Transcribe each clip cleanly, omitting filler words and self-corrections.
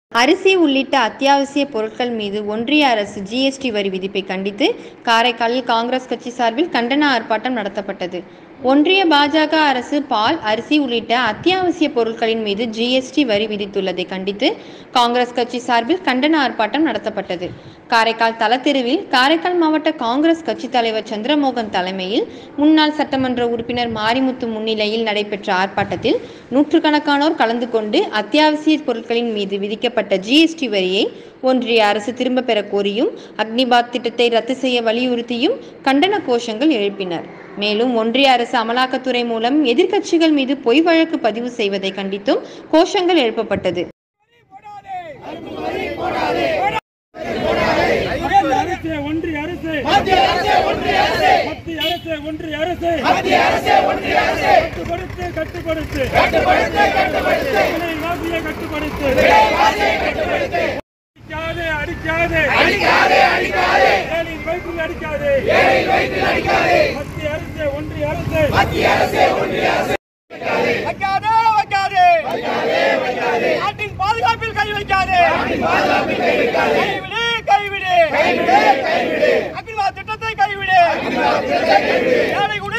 அரிசி உள்ளிட்ட அத்தியாவசிய பொருட்கள் மீது ஒன்றிய அரசு ஜிஎஸ்டி வரி விதிப்பை கண்டித்து காரைக்காலில் காங்கிரஸ் கட்சி சார்பில் கண்டன ஆர்ப்பாட்டம் நடத்தப்பட்டது. ஒன்றிய பாஜக அரசு பால், அரிசி உள்ளிட்ட அத்தியாவசிய பொருட்களின் மீது ஜிஎஸ்டி வரி விதித்துள்ளதை கண்டித்து காங்கிரஸ் கட்சி சார்பில் கண்டன ஆர்ப்பாட்டம் நடத்தப்பட்டது. காரைக்கால் தலத்தெருவில் காரைக்கால் மாவட்ட காங்கிரஸ் கட்சி தலைவர் சந்திரமோகன் தலைமையில் முன்னாள் சட்டமன்ற உறுப்பினர் மாரிமுத்து முன்னிலையில் நடைபெற்ற ஆர்ப்பாட்டத்தில் நூற்றுக்கணக்கானோர் கலந்து கொண்டு அத்தியாவசிய பொருட்களின் மீது விதிக்கப்பட்ட ஜிஎஸ்டி வரியை ஒன்றிய அரசு திரும்ப பெற கோரியும், அக்னிபாத் திட்டத்தை ரத்து செய்ய வலியுறுத்தியும் கண்டன கோஷங்கள் எழுப்பினர். மேலும் ஒன்றிய அரசு அமலாக்கத்துறை மூலம் எதிர்க்கட்சிகள் மீது பொய் வழக்கு பதிவு செய்வதை கண்டித்தும் கோஷங்கள் எழுப்பப்பட்டது. பாதுகாப்பில் கை வைக்காதே, கைவிடு, அக்னிபாத் திட்டத்தை கைவிடு, வேலை கொடு,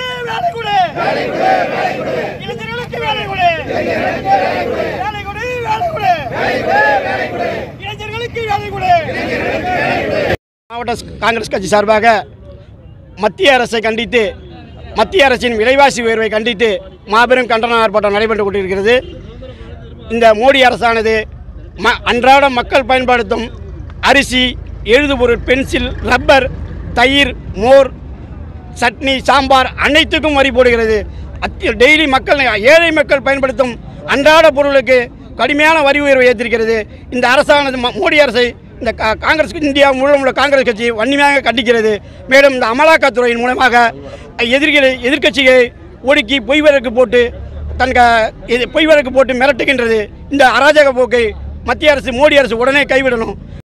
இளைஞர்களுக்கு வேலை கொடு, இளைஞர்களுக்கு வேலை கொடு. மாவட்ட காங்கிரஸ் கட்சி சார்பாக மத்திய அரசை கண்டித்து, மத்திய அரசின் விலைவாசி உயர்வை கண்டித்து மாபெரும் கண்டன ஆர்ப்பாட்டம் நடைபெற்று கொண்டிருக்கிறது. இந்த மோடி அரசானது அன்றாட மக்கள் பயன்படுத்தும் அரிசி, எழுதுபொருள், பென்சில், ரப்பர், தயிர், மோர், சட்னி, சாம்பார் அனைத்துக்கும் வரி போடுகிறது. டெய்லி மக்கள், ஏழை மக்கள் பயன்படுத்தும் அன்றாட பொருளுக்கு கடுமையான வரி உயர்வை ஏற்றிருக்கிறது. இந்த அரசானது மோடி அரசை இந்த காங்கிரஸ், இந்தியா முழுவதும் உள்ள காங்கிரஸ் கட்சி வன்மையாக கண்டிக்கிறது. மேலும் இந்த அமலாக்கத்துறையின் மூலமாக எதிர்க்கட்சிகளை ஒடுக்கி பொய் வழக்கு போட்டு மிரட்டுகின்றது. இந்த அராஜக போக்கை மத்திய அரசு, மோடி அரசு உடனே கைவிடணும்.